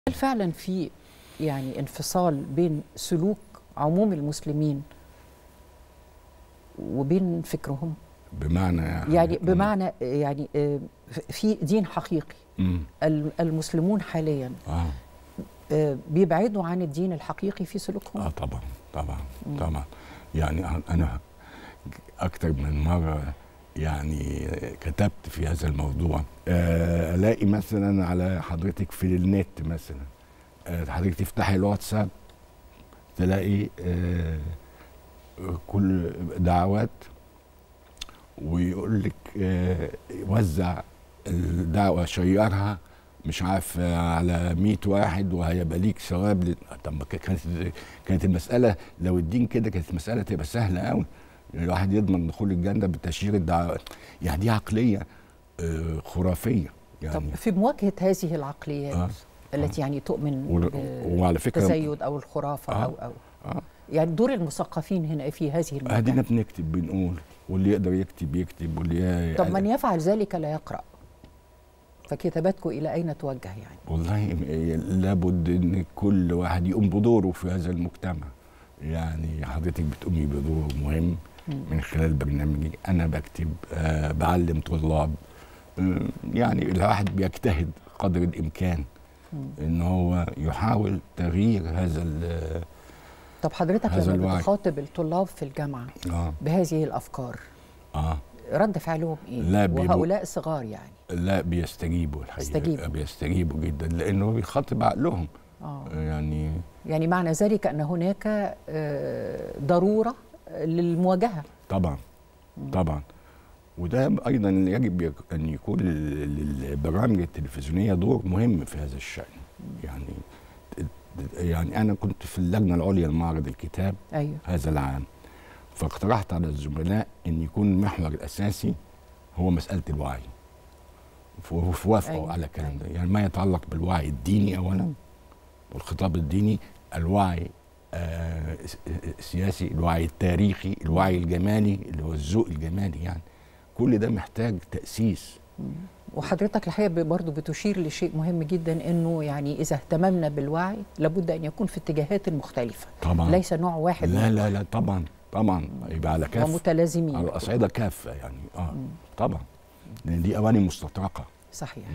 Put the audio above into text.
هل فعلا في يعني انفصال بين سلوك عموم المسلمين وبين فكرهم؟ بمعنى يعني في دين حقيقي. المسلمون حاليا بيبعدوا عن الدين الحقيقي في سلوكهم؟ طبعا طبعا طبعا. يعني انا اكتر من مره يعني كتبت في هذا الموضوع. الاقي مثلا على حضرتك في النت مثلا، حضرتك تفتحي الواتساب تلاقي كل دعوات ويقول لك وزع الدعوه، شيرها مش عارف على 100 واحد وهيبقى ليك ثواب. طب ما كانت المساله لو الدين كده كانت المساله تبقى سهله قوي، الواحد يضمن دخول الجنه بتشيير الدعوات. يعني دي عقليه خرافيه يعني. طب في مواجهه هذه العقليات التي يعني تؤمن وعلى فكره بالتزيد او الخرافه او يعني دور المثقفين هنا في هذه المواجهه؟ ادينا بنكتب بنقول، واللي يقدر يكتب يكتب، واللي طب من يفعل ذلك لا يقرأ، فكتاباتكم إلى أين توجه يعني؟ والله لابد ان كل واحد يقوم بدوره في هذا المجتمع. يعني حضرتك بتقومي بدور مهم من خلال برنامجي، انا بكتب، بعلم طلاب، يعني الواحد بيجتهد قدر الامكان ان هو يحاول تغيير هذا. طب حضرتك لما بتخاطب الطلاب في الجامعه بهذه الافكار رد فعلهم ايه؟ لا وهؤلاء صغار يعني. لا بيستجيبوا الحقيقه، بيستجيبوا جدا لانه بيخاطب عقلهم. يعني معنى ذلك ان هناك ضروره للمواجهه. طبعا طبعا. وده ايضا يجب ان يكون للبرامج التلفزيونيه دور مهم في هذا الشان. يعني انا كنت في اللجنه العليا لمعرض الكتاب هذا العام، فاقترحت على الزملاء ان يكون المحور الاساسي هو مساله الوعي، وافقوا على الكلام ده. يعني ما يتعلق بالوعي الديني اولا، والخطاب الديني، الوعي السياسي، الوعي التاريخي، الوعي الجمالي اللي هو الذوق الجمالي. يعني كل ده محتاج تأسيس. وحضرتك الحقيقه برضه بتشير لشيء مهم جدا، انه يعني اذا اهتممنا بالوعي لابد ان يكون في اتجاهات مختلفه طبعا، ليس نوع واحد. لا طبعا طبعا، يبقى على كافه ومتلازمين على الاصعده كافه يعني. طبعا، لان دي اواني مستطرقه. صحيح.